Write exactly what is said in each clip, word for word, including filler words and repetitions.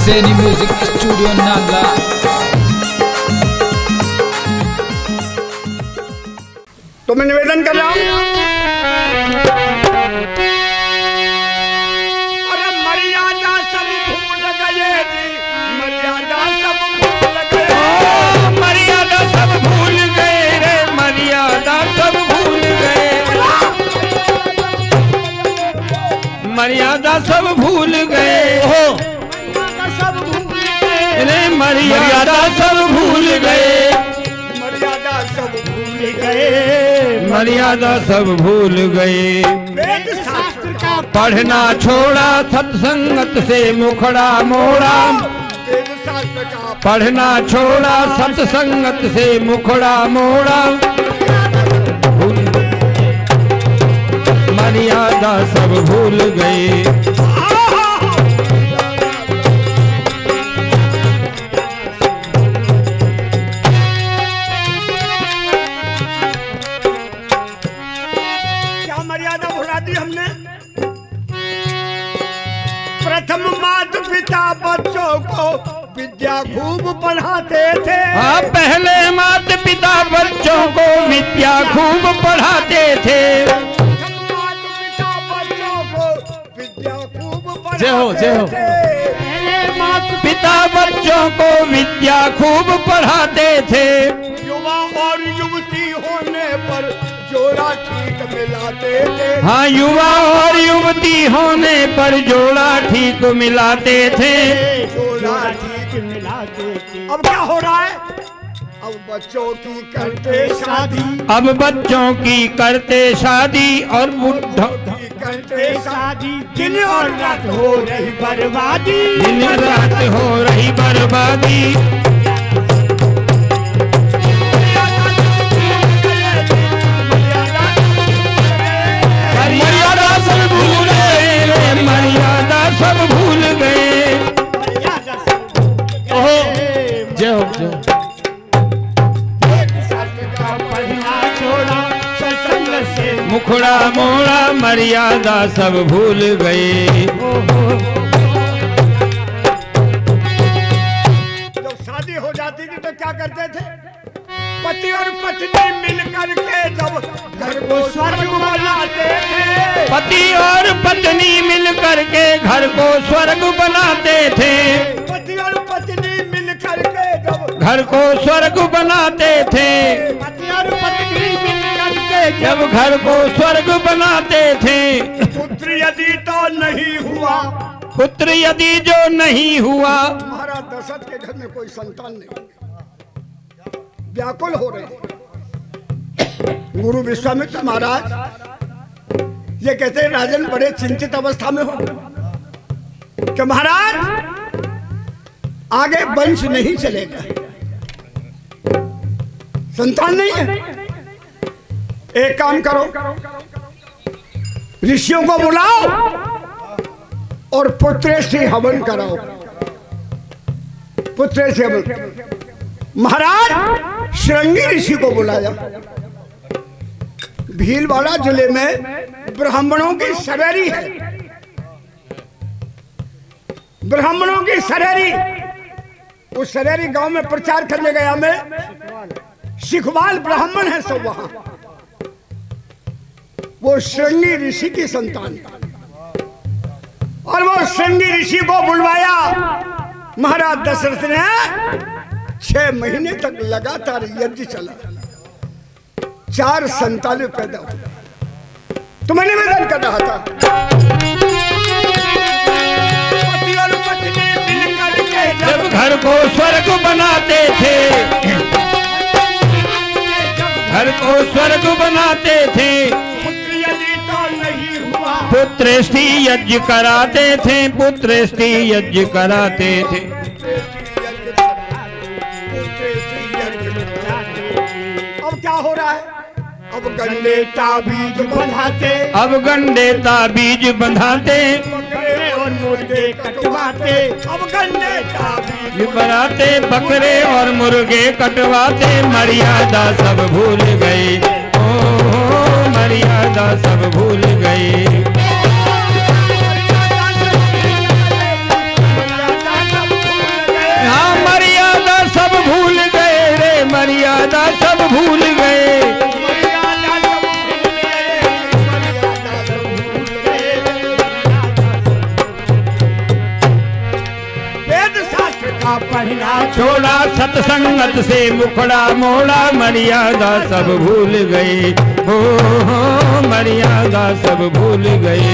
Saini music studio नाला। तो मैं निवेदन कर रहा हूं, अरे मर्यादा सब भूल गए जी, मर्यादा सब भूल गए, मर्यादा सब भूल गए रे, मर्यादा सब भूल गए, मर्यादा सब भूल गए हो रे, मर्यादा सब भूल गए, मर्यादा सब भूल गए, मर्यादा सब भूल गए। वेद शास्त्र का पढ़ना छोड़ा, सत्संगत से मुखड़ा मोड़ा, वेद शास्त्र का पढ़ना छोड़ा, सत्संगत से मुखड़ा मोड़ा, मर्यादा सब भूल गए। क्या मर्यादा भुला दी हमने? प्रथम माता पिता बच्चों को विद्या खूब पढ़ाते थे। हाँ, पहले माता पिता बच्चों को विद्या खूब पढ़ाते थे। जय हो, जय हो। माता पिता बच्चों को विद्या खूब पढ़ाते थे। युवा और युवती होने पर जोड़ा ठीक मिलाते थे। हाँ, युवा और युवती होने पर जोड़ा ठीक मिलाते थे, जोड़ा ठीक मिलाते थे। अब क्या हो रहा है? अब बच्चों की करते शादी, अब बच्चों की करते शादी और बुढ़ों की करते शादी, दिन और रात हो रही बर्बादी, दिन रात हो रही बर्बादी। मर्यादा सब भूल गए, मर्यादा सब भूल गए। ओहो, जय हो, जय हो। मुखड़ा मोड़ा, मर्यादा सब भूल गए। जब शादी हो जाती थी तो क्या करते थे? पति और पत्नी मिलकर के जब घर को स्वर्ग बनाते थे, पति और पत्नी मिलकर के घर को स्वर्ग बनाते थे, पति और पत्नी मिलकर के जब घर को स्वर्ग बनाते थे, पति और पत्नी मिलकर के जब घर को स्वर्ग बनाते थे। पुत्र यदि तो नहीं हुआ, पुत्र यदि जो नहीं हुआ, महाराज दशरथ के घर में कोई संतान नहीं, व्याकुल हो रहे हैं। गुरु विश्वामित्र महाराज ये कहते हैं, राजन बड़े चिंतित अवस्था में हो कि महाराज आगे वंश नहीं चलेगा, संतान नहीं है। एक काम करो, ऋषियों को बुलाओ और पुत्रेष्टि हवन कराओ, पुत्रेष्टि हवन। महाराज श्रृंगी ऋषि को बुलाया। भीलवाड़ा जिले में ब्राह्मणों की सरेरी है, ब्राह्मणों की सरेरी। उस सरेरी गांव में प्रचार करने गया मैं, सिखवाल ब्राह्मण है सब वहां। वो श्रृंगी ऋषि की संतान और वो श्रृंगी ऋषि को बुलवाया। महाराज दशरथ ने छह महीने तक लगातार यज्ञ चला, चार संतानें पैदा हुई। तो मैं निवेदन कर रहा था, पति और पत्नी मिलकर के जब घर को स्वर्ग बनाते थे, घर को स्वर्ग बनाते थे, पुत्र यदि तो नहीं हुआ, पुत्रेष्टि यज्ञ कराते थे, पुत्रेष्टि यज्ञ कराते थे। अब क्या हो रहा है? अब गंडे ताबीज बंधाते, अब गंडे ताबीज बंधाते, बकरे और मुर्गे कटवाते, अब गंडे ताबीज बनाते, बकरे और मुर्गे कटवाते, मर्यादा सब भूल गए। ओ मर्यादा सब भूल गए। मर्यादा सब पहना छोड़ा, सत्संगत से मुखड़ा मोड़ा, मर्यादा सब भूल गए। हो हो मर्यादा सब भूल गए।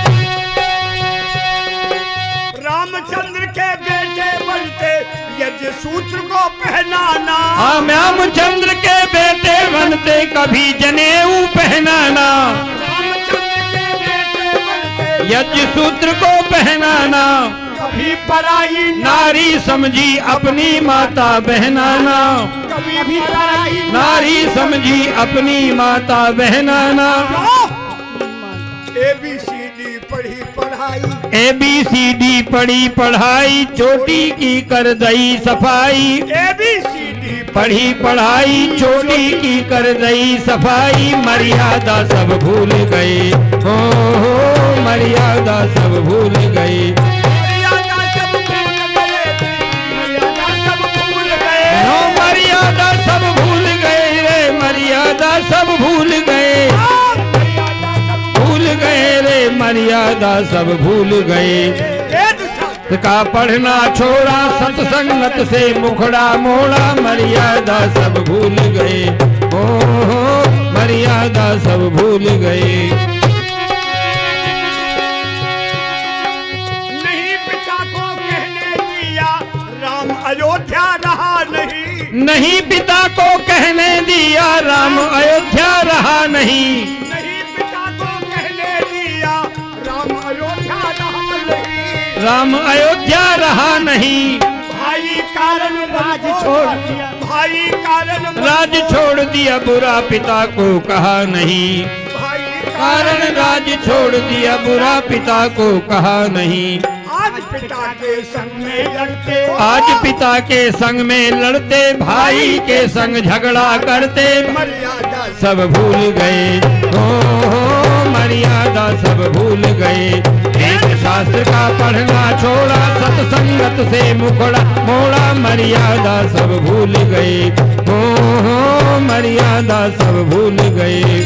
रामचंद्र के बेटे बनते यज्ञ सूत्र को पहनाना। हाँ रामचंद्र के बेटे बनते कभी जनेऊ पहनाना। रामचंद्र के बेटे बनते यज्ञ सूत्र को पहनाना। कभी पराई नारी समझी अपनी माता बहनाना। कभी भी पराई नारी समझी अपनी माता बहनाना। ए बी सी डी पढ़ी पढ़ाई, ए बी सी डी पढ़ी पढ़ाई, चोटी की कर दई सफाई। ए बी सी डी पढ़ी पढ़ाई, चोटी की कर दई सफाई, मर्यादा सब भूल गए। हो हो मर्यादा सब भूल गए। मर्यादा सब भूल गए, मर्यादा सब भूल गए। हो मर्यादा सब भूल गए रे, मर्यादा सब भूल गए। मर्यादा सब भूल गए रे, मर्यादा सब भूल गए। वेद शास्त्र का पढ़ना छोड़ा, सत्संगत से मुखड़ा मोड़ा, मर्यादा सब भूल गए। ओ हो मर्यादा सब भूल गए। नहीं पिता को कहने दिया राम अयोध्या रहा नहीं। नहीं पिता को कहने दिया राम अयोध्या रहा नहीं। नहीं पिता को कहने दिया राम अयोध्या रहा नहीं। राम अयोध्या रहा नहीं। भाई कारण राज छोड़ दिया, भाई कारण राज छोड़ दिया, बुरा पिता को कहा नहीं। भाई कारण राज छोड़ दिया, बुरा पिता को कहा नहीं। आज पिता के संग में लड़ते, आज पिता के संग में लड़ते, भाई के संग झगड़ा करते, मर्यादा सब भूल गए। हो हो मर्यादा सब भूल गए। एक शास्त्र का पढ़ना छोड़ा, सत्संगत से मुखड़ा मोड़ा, मर्यादा सब भूल गए। हो हो मर्यादा सब भूल गए।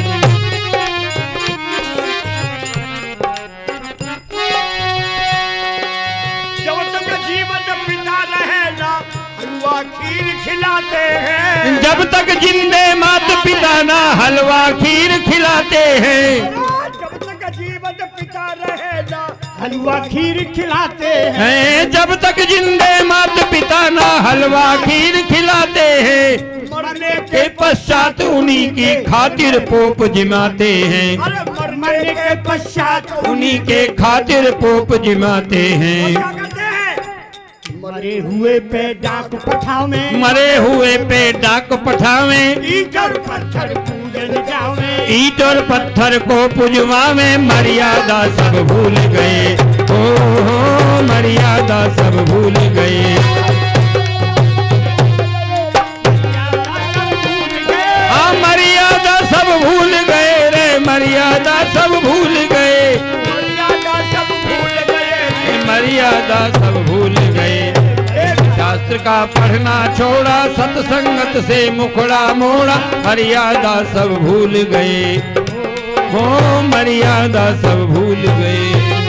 जब तक जीवन पिता रहेगा हलवा खीर खिलाते हैं। जब तक जिंदे मात पिता ना हलवा खीर खिलाते हैं। जब तक जीवन पिता रहेगा हलवा खीर खिलाते हैं। हैं जब तक जिंदे मात पिता ना हलवा खीर खिलाते हैं। मरने के पश्चात उन्हीं की खातिर पोप जिमाते हैं। अरे मरने के पश्चात उन्हीं के खातिर पोप जिमाते हैं। क्या कहते हैं? मरे हुए पे डाक पठावे, मरे हुए पे डाक पठावे, ईंट और पत्थर पूजन जावे। ईंट और पत्थर को पुजवावे, मर्यादा सब भूल गए। ओ हो मर्यादा सब भूल गए। हाँ मर्यादा सब भूल गए रे, मर्यादा सब भूल गए। मर्यादा सब भूल गए, मर्यादा सब भूल गए। शास्त्र का पढ़ना छोड़ा, सत्संगत से मुखड़ा मोड़ा, मर्यादा सब भूल गए। हो मर्यादा सब भूल गए।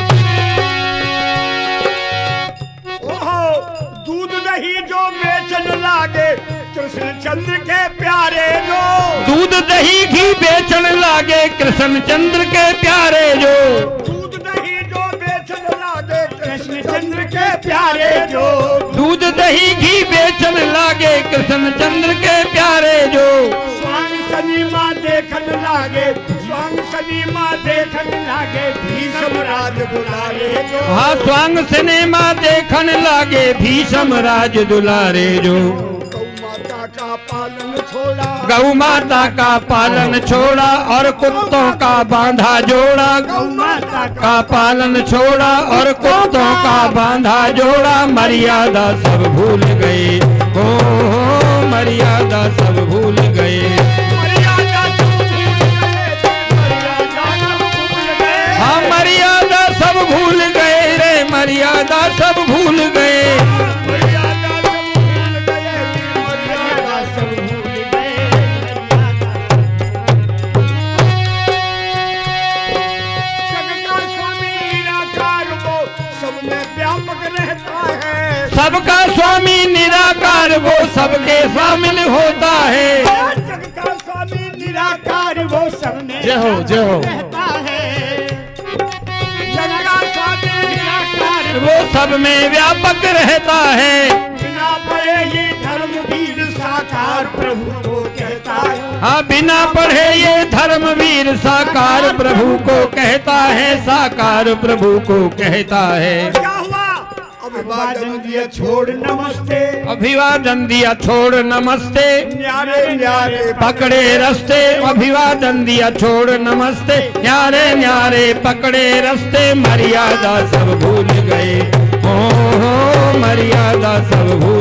ओहो दूध दही जो बेचन लागे कृष्ण चंद्र के प्यारे जो। दूध दही घी बेचन लागे कृष्ण चंद्र के प्यारे जो। दूध दही जो बेचन लागे कृष्ण चंद्र के प्यारे जो। दूध दही घी बेचन लागे कृष्ण चंद्र के प्यारे जो। स्वांग सनीमा देखन लागे, स्वांग सनीमा देखन लागे भीष्म राज दुलारे जो। हाँ स्वांग सिनेमा देखन लागे भीष्म राज दुलारे जो। गौ माता का पालन छोड़ा, गौ माता का पालन छोड़ा और कुत्तों का बांधा जोड़ा। गौ माता का का पालन छोड़ा और कुत्तों का बांधा जोड़ा, मर्यादा सब भूल गए। हो हो मर्यादा सब भूल गए। मर्यादा सब भूल गए, मर्यादा सब भूल गए। हाँ मर्यादा सब भूल गए रे, मर्यादा सब भूल गए। मर्यादा सब भूल गए, मर्यादा सब भूल गए। जग का स्वामी निराकार वो सब में व्यापक रहता है। सबका स्वामी निराकार वो सबके शामिल होता है। जग का स्वामी निराकार वो सब में जय हो जय हो रहता है। जग का स्वामी निराकार वो सब में व्यापक रहता है। बिना पढ़े ये धर्मवीर साकार प्रभु को कहता है। हाँ बिना पढ़े ये धर्मवीर साकार प्रभु को कहता है, साकार प्रभु को कहता है। क्या हुआ? अभिवादन दिया छोड़ नमस्ते, अभिवादन दिया छोड़ नमस्ते, न्यारे न्यारे पकड़े रस्ते। अभिवादन दिया छोड़ नमस्ते, न्यारे न्यारे पकड़े रस्ते। मर्यादा सब भूल गए, ओ हो मर्यादा सब भूल